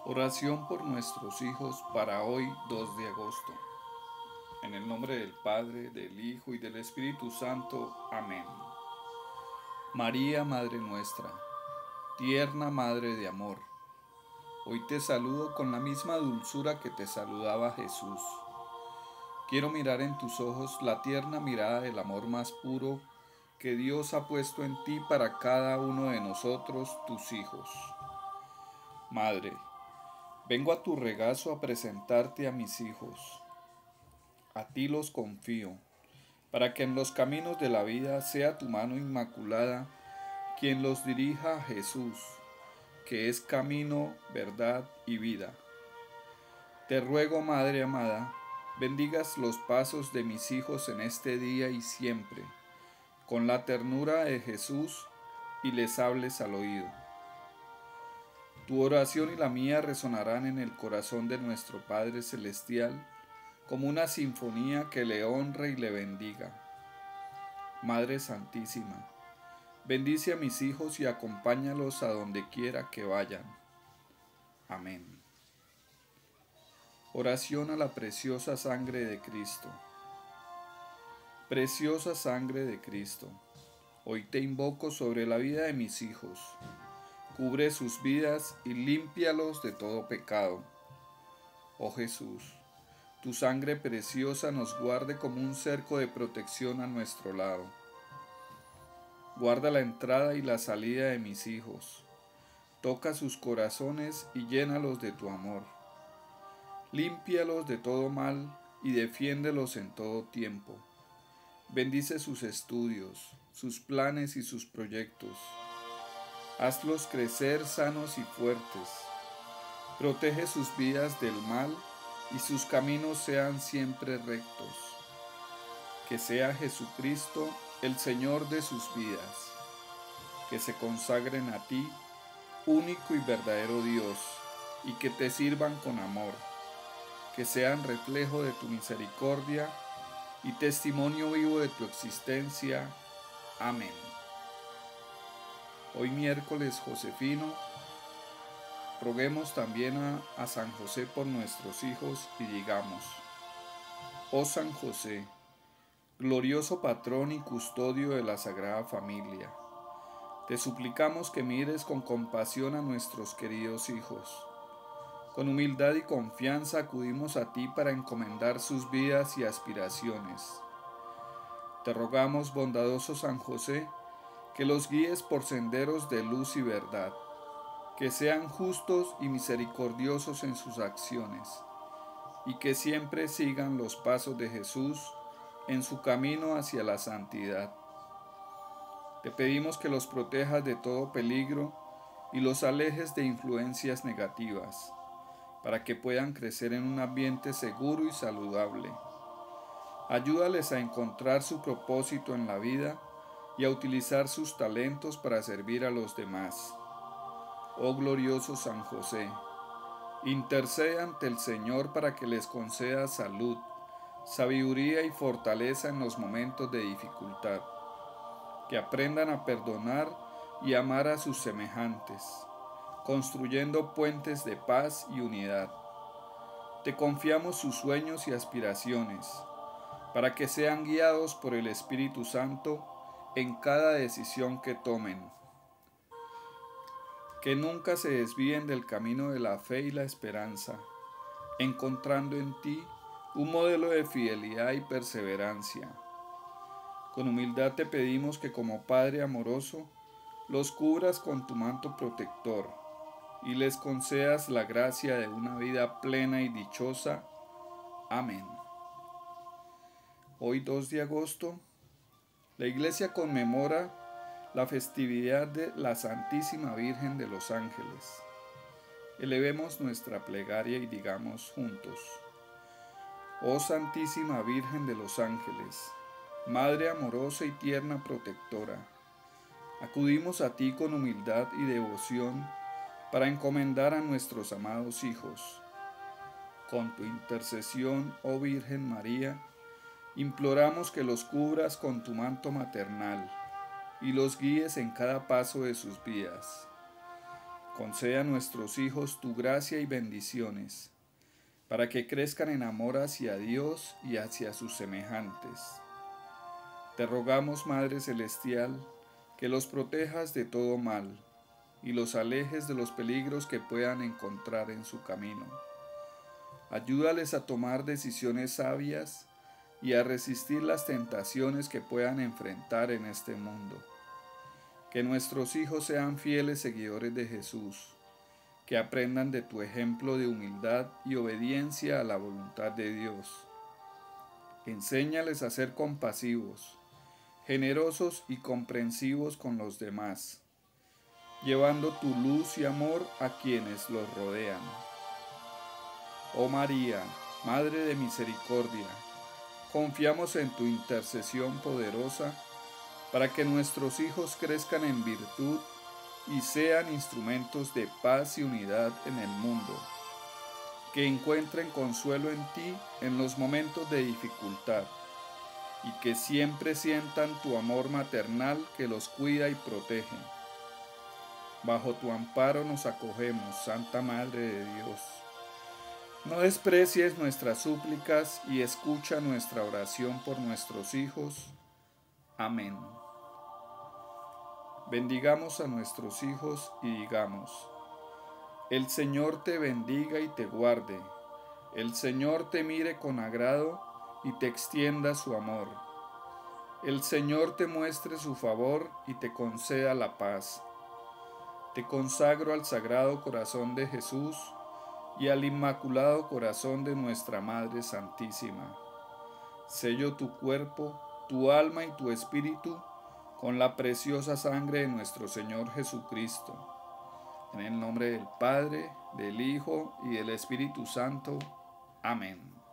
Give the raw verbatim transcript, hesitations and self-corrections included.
Oración por nuestros hijos para hoy dos de agosto. En el nombre del Padre, del Hijo y del Espíritu Santo. Amén. María, Madre nuestra, tierna Madre de amor, hoy te saludo con la misma dulzura que te saludaba Jesús. Quiero mirar en tus ojos la tierna mirada del amor más puro que Dios ha puesto en ti para cada uno de nosotros, tus hijos. Madre, vengo a tu regazo a presentarte a mis hijos. A ti los confío, para que en los caminos de la vida sea tu mano inmaculada quien los dirija a Jesús, que es camino, verdad y vida. Te ruego, Madre amada, bendigas los pasos de mis hijos en este día y siempre, con la ternura de Jesús, y les hables al oído. Tu oración y la mía resonarán en el corazón de nuestro Padre Celestial, como una sinfonía que le honre y le bendiga. Madre Santísima, bendice a mis hijos y acompáñalos a donde quiera que vayan. Amén. Oración a la preciosa sangre de Cristo. Preciosa sangre de Cristo, hoy te invoco sobre la vida de mis hijos. Cubre sus vidas y límpialos de todo pecado. Oh Jesús, tu sangre preciosa nos guarde como un cerco de protección a nuestro lado. Guarda la entrada y la salida de mis hijos. Toca sus corazones y llénalos de tu amor. Límpialos de todo mal y defiéndelos en todo tiempo. Bendice sus estudios, sus planes y sus proyectos. Hazlos crecer sanos y fuertes. Protege sus vidas del mal y sus caminos sean siempre rectos. Que sea Jesucristo el Señor de sus vidas. Que se consagren a ti, único y verdadero Dios, y que te sirvan con amor. Que sean reflejo de tu misericordia y testimonio vivo de tu existencia. Amén. Hoy miércoles Josefino, roguemos también a, a San José por nuestros hijos y digamos: Oh San José, glorioso patrón y custodio de la Sagrada Familia, te suplicamos que mires con compasión a nuestros queridos hijos. Con humildad y confianza acudimos a ti para encomendar sus vidas y aspiraciones. Te rogamos, bondadoso San José, que los guíes por senderos de luz y verdad, que sean justos y misericordiosos en sus acciones, y que siempre sigan los pasos de Jesús en su camino hacia la santidad. Te pedimos que los protejas de todo peligro y los alejes de influencias negativas, para que puedan crecer en un ambiente seguro y saludable. Ayúdales a encontrar su propósito en la vida y a utilizar sus talentos para servir a los demás. Oh glorioso San José, intercede ante el Señor para que les conceda salud, sabiduría y fortaleza en los momentos de dificultad, que aprendan a perdonar y amar a sus semejantes, construyendo puentes de paz y unidad. Te confiamos sus sueños y aspiraciones, para que sean guiados por el Espíritu Santo en cada decisión que tomen. Que nunca se desvíen del camino de la fe y la esperanza, encontrando en ti un modelo de fidelidad y perseverancia. Con humildad te pedimos que como Padre amoroso, los cubras con tu manto protector y les concedas la gracia de una vida plena y dichosa. Amén. Hoy dos de agosto, la Iglesia conmemora la festividad de la Santísima Virgen de los Ángeles. Elevemos nuestra plegaria y digamos juntos: Oh Santísima Virgen de los Ángeles, Madre amorosa y tierna protectora, acudimos a ti con humildad y devoción para encomendar a nuestros amados hijos. Con tu intercesión, oh Virgen María, imploramos que los cubras con tu manto maternal y los guíes en cada paso de sus vidas. Concede a nuestros hijos tu gracia y bendiciones, para que crezcan en amor hacia Dios y hacia sus semejantes. Te rogamos, Madre Celestial, que los protejas de todo mal y los alejes de los peligros que puedan encontrar en su camino. Ayúdales a tomar decisiones sabias y a resistir las tentaciones que puedan enfrentar en este mundo. Que nuestros hijos sean fieles seguidores de Jesús, que aprendan de tu ejemplo de humildad y obediencia a la voluntad de Dios. Enséñales a ser compasivos, generosos y comprensivos con los demás, llevando tu luz y amor a quienes los rodean. Oh María, Madre de Misericordia, confiamos en tu intercesión poderosa para que nuestros hijos crezcan en virtud y sean instrumentos de paz y unidad en el mundo, que encuentren consuelo en ti en los momentos de dificultad y que siempre sientan tu amor maternal que los cuida y protege. Bajo tu amparo nos acogemos, Santa Madre de Dios. No desprecies nuestras súplicas y escucha nuestra oración por nuestros hijos. Amén. Bendigamos a nuestros hijos y digamos: el Señor te bendiga y te guarde. El Señor te mire con agrado y te extienda su amor. El Señor te muestre su favor y te conceda la paz. Te consagro al Sagrado Corazón de Jesús y al Inmaculado Corazón de nuestra Madre Santísima. Sello tu cuerpo, tu alma y tu espíritu con la preciosa sangre de nuestro Señor Jesucristo. En el nombre del Padre, del Hijo y del Espíritu Santo. Amén.